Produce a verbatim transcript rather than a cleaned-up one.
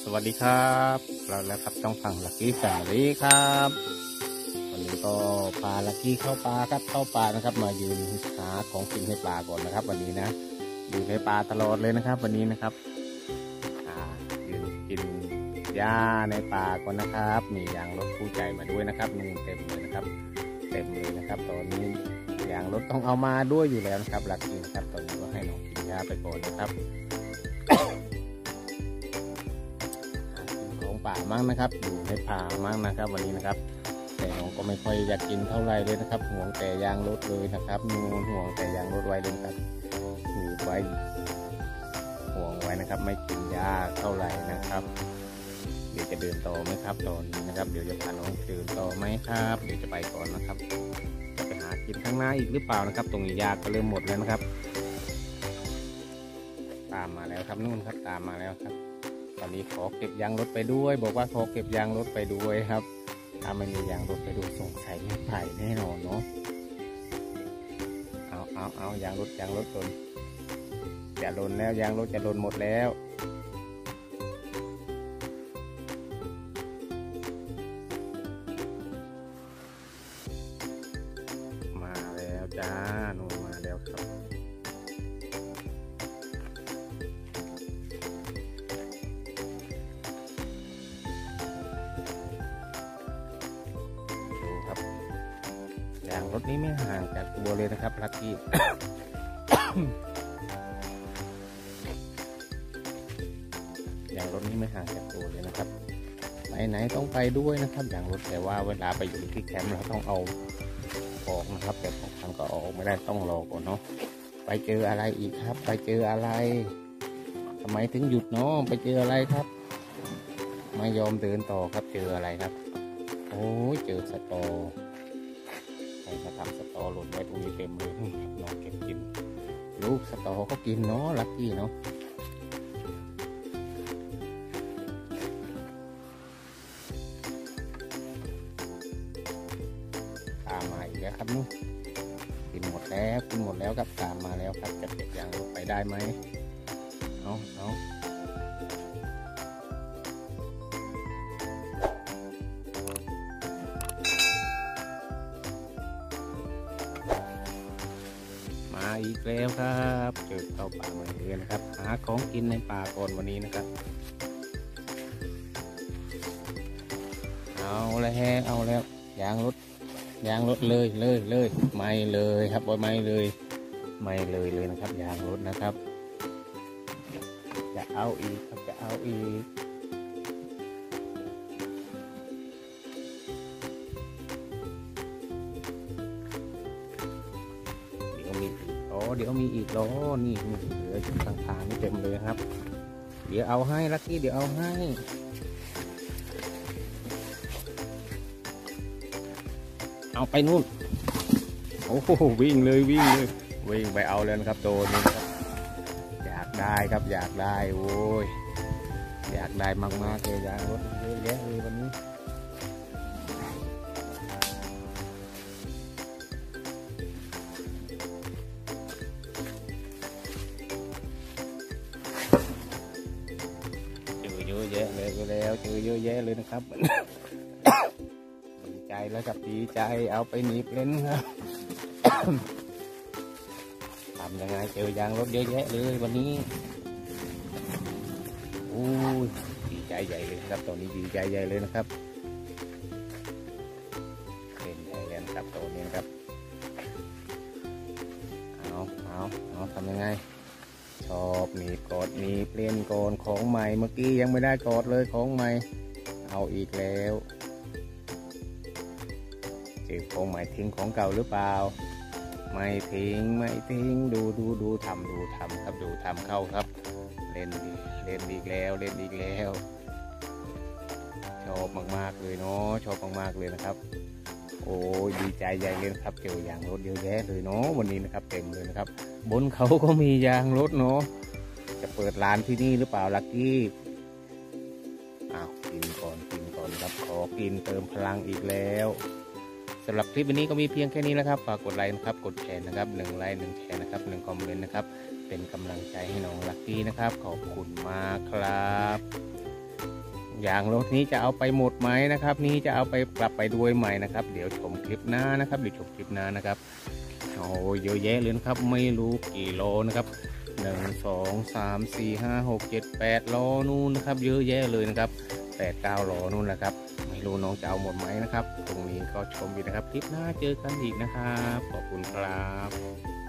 สวัสดีครับเราแล้วครับต้องฟังลักกี้แฟมิลี่ครับวันนี้ก็พาลักกี้เข้าป่าครับเข้าป่านะครับมายืนหาของกินให้ปลาก่อนนะครับวันนี้นะอยู่ในป่าตลอดเลยนะครับวันนี้นะครับอ่ายืนกินหญ้าในป่าก่อนนะครับมียางรถคู่ใจมาด้วยนะครับนูนเต็มเลยนะครับเต็มเลยนะครับตอนนี้ยางรถต้องเอามาด้วยอยู่แล้วนะครับลักกี้นะครับตอนนี้ก็ให้น้องกินหญ้าไปก่อนนะครับป่ามั่งนะครับอยู่ในป่ามั่งนะครับวันนี้นะครับแต่น้องก็ไม่ค่อยอยากกินเท่าไรเลยนะครับห่วงแต่ยางรถเลยนะครับนูนห่วงแต่ยางรถไว้เลยครับมีไว้ห่วงไว้นะครับไม่กินยาเท่าไรนะครับเดี๋ยวจะเดินต่อไหมครับตอนนี้นะครับเดี๋ยวจะพาน้องเดินต่อไหมครับเดี๋ยวจะไปก่อนนะครับจะไปหากินข้างหน้าอีกหรือเปล่านะครับตรงนี้ยาก็เริ่มหมดแล้วนะครับตามมาแล้วครับนู่นครับตามมาแล้วครับตอนนี้ขอเก็บยางรถไปด้วยบอกว่าขอเก็บยางรถไปด้วยครับถ้าไม่มียางรถไปดูสงสัยไม่ไปแน่นอนเนาะเอาเอาเอายางรถยางรถหล่นจะหล่นแล้วยางรถจะหล่นหมดแล้วมาแล้วจ้าหนูมาแล้วครับยางรถนี้ไม่ห่างจากตัวเลยนะครับลักกี้ ยางรถนี้ไม่ห่างจากตัวเลยนะครับไหนไหนต้องไปด้วยนะครับยางรถแต่ว่าเวลาไปอยู่ที่แคมป์เราต้องเอาออกนะครับแต่บางครั้งก็ออกไม่ได้ต้องรอก่อนเนาะไปเจออะไรอีกครับไปเจออะไรทำไมถึงหยุดเนาะไปเจออะไรครับไม่ยอมเดินต่อครับเจออะไรครับโอ้ยเจอสตอมาทำสตอหล่นไว้ตรงนี้เต็มเลยน้องเก็บกินลูกสตอก็กินเนาะลักกี้เนาะตามมาอีกแล้วครับนู้นกินหมดแล้วกินหมดแล้วครับตามมาแล้วครับจะเก็บยางรถไปได้ไหมเอาเอามาอีกแล้วครับเจอเข้าป่าเหมือนเดิมนะครับหาของกินในป่าก่อนวันนี้นะครับเอาแล้วแฮเอาแล้วยางรถยางรถเลยเลยเลยไม่เลยครับบอยไม่เลยไม่เลยเลยนะครับยางรถนะครับจะเอาอีกครับจะเอาอีกเดี๋ยวมีอีกล้อนี่เหลือจุดต่างๆนี่เต็มเลยครับเดี๋ยวเอาให้ลักกี้เดี๋ยวเอาให้เอาไปนู่นโอ้โหวิ่งเลยวิ่งเลยวิ่งไปเอาเลยนะครับโดนนี่ครับอยากได้ครับอยากได้โอ้ยอยากได้มากๆเลยยางรถเยอะแยะเลยวันนี้เยอะแยะเลยแล้วเจอเยอะแยะเลยนะครับดีใจแล้วกับดีใจเอาไปหนีบเล่นครับทำยังไงเจอยางรถเยอะแยะเลยวันนี้อู้ดีใจใหญ่เลยครับตอนนี้ดีใจใหญ่เลยนะครับเล่นใหญ่เลยนะครับตอนนี้นะครับเอาเอาเอาทำยังไงชอบหนีกอดหนีเปลี่ยนโกนของใหม่เมื่อกี้ยังไม่ได้กอดเลยของใหม่เอาอีกแล้วเจอของใหม่ทิ้งของเก่าหรือเปล่าไม่ทิ้งไม่ทิ้งดูดูดูทำดูทำครับดูทำเข้าครับเล่นดีเล่นอีกแล้วเล่นอีกแล้วชอบมากๆเลยเนาะชอบมากๆเลยนะครับโอ้ยดีใจใหญ่เลยครับเจอยางรถเยอะแยะเลยเนาะวันนี้นะครับเต็มเลยนะครับบนเขาก็มียางรถเนาะจะเปิดร้านที่นี่หรือเปล่าลักกี้อ้าวกินก่อนกินก่อนครับขอกินเติมพลังอีกแล้วสำหรับคลิปวันนี้ก็มีเพียงแค่นี้นะครับฝากกดไลค์นะครับกดแชร์นะครับหนึ่งไลค์หนึ่งแชร์นะครับหนึ่งคอมเมนต์นะครับเป็นกำลังใจให้น้องลักกี้นะครับขอบคุณมากครับอย่างรถนี้จะเอาไปหมดไหมนะครับนี้จะเอาไปกลับไปด้วยไหมนะครับเดี๋ยวชมคลิปหน้านะครับเดี๋ยวชมคลิปหน้านะครับโอ้เยอะแยะเลยนะครับไม่รู้กี่โลนะครับหนึ่งสองสามสี่ห้าหกเจ็ดแปดโลนู่นนะครับเยอะแยะเลยนะครับแปดเก้าโลนู่นแหละครับไม่รู้น้องจะเอาหมดไหมนะครับตรงนี้ก็ชมอีกนะครับคลิปหน้าเจอกันอีกนะครับขอบคุณครับ